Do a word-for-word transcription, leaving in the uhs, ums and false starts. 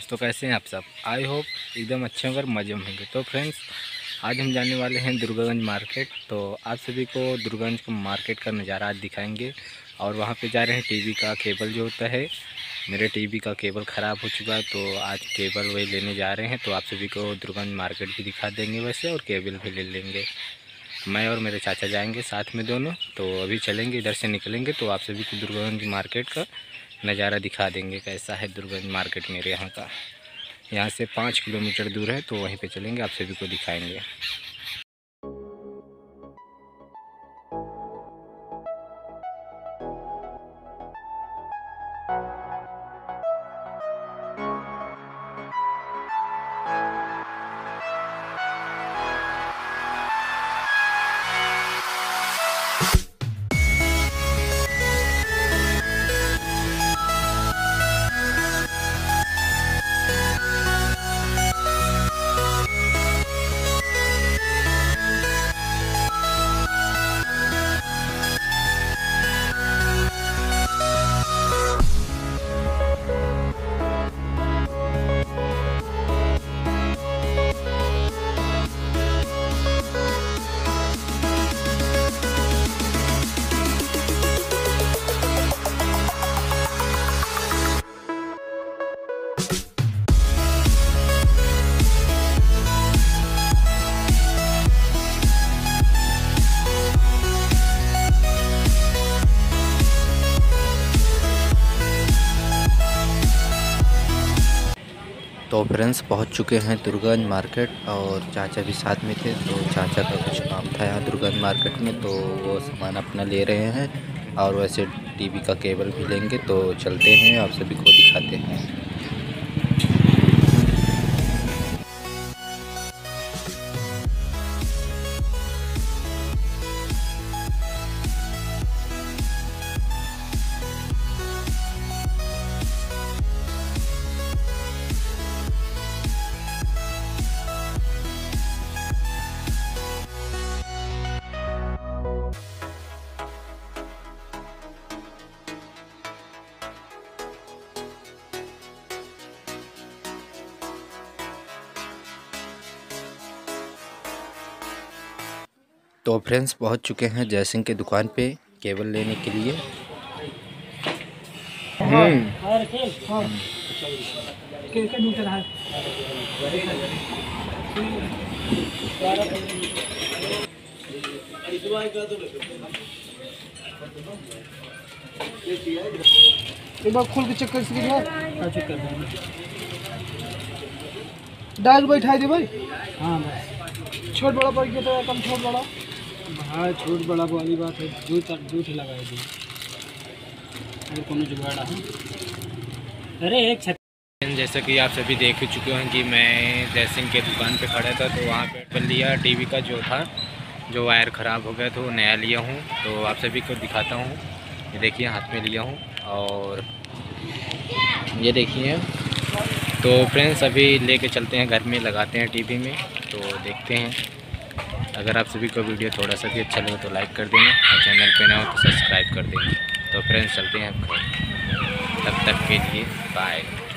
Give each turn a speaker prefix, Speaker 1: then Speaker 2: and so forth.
Speaker 1: तो कैसे हैं आप सब? आई होप एकदम अच्छे होंगे, मज़े में होंगे। तो फ्रेंड्स, आज हम जाने वाले हैं दुर्गागंज मार्केट। तो आप सभी को दुर्गागंज का मार्केट का नज़ारा आज दिखाएंगे। और वहाँ पे जा रहे हैं टीवी का केबल जो होता है, मेरे टीवी का केबल ख़राब हो चुका है, तो आज केबल वही लेने जा रहे हैं। तो आप सभी को दुर्गागंज मार्केट भी दिखा देंगे वैसे, और केबल भी ले लेंगे। मैं और मेरे चाचा जाएंगे साथ में दोनों। तो अभी चलेंगे, इधर से निकलेंगे तो आप सभी को दुर्गागंज मार्केट का नज़ारा दिखा देंगे कैसा है दुर्गागंज मार्केट मेरे यहाँ का। यहाँ से पाँच किलोमीटर दूर है, तो वहीं पे चलेंगे, आप सभी को दिखाएंगे। तो फ्रेंड्स, पहुंच चुके हैं दुर्गागंज मार्केट, और चाचा भी साथ में थे। तो चाचा का कुछ काम था यहाँ दुर्गागंज मार्केट में, तो वो सामान अपना ले रहे हैं। और वैसे टीवी का केबल भी लेंगे। तो चलते हैं, आप सभी को दिखाते हैं। तो फ्रेंड्स, पहुंच चुके हैं जयसिंह की दुकान पे केबल लेने के लिए। हम्म
Speaker 2: एक बार खोल के चेक कर सकते हो। चेक कर देंगे, डाल बैठा दे भाई। हाँ बस, छोट बड़ा पड़ गया तो कम छोट बड़ा। हाँ, छोट बड़ा वाली बात है, दो दूध लगा दी अगर कोनो जुगाड़ है। अरे एक छत।
Speaker 1: जैसा कि आप सभी देख चुके हैं कि मैं जयसिंह के दुकान पे खड़ा था, तो वहाँ पे पर लिया टीवी का जो था, जो वायर ख़राब हो गया, तो वो नया लिया हूँ। तो आप सभी को दिखाता हूँ। ये देखिए, हाथ में लिया हूँ, और ये देखिए। तो फ्रेंड्स, अभी लेके चलते हैं घर में, लगाते हैं टीवी में, तो देखते हैं। अगर आप सभी को वीडियो थोड़ा सा भी अच्छा लगे तो लाइक कर देना, और चैनल पे ना हो तो सब्सक्राइब कर देना। तो फ्रेंड्स, चलते हैं घर। तब तक के लिए बाय।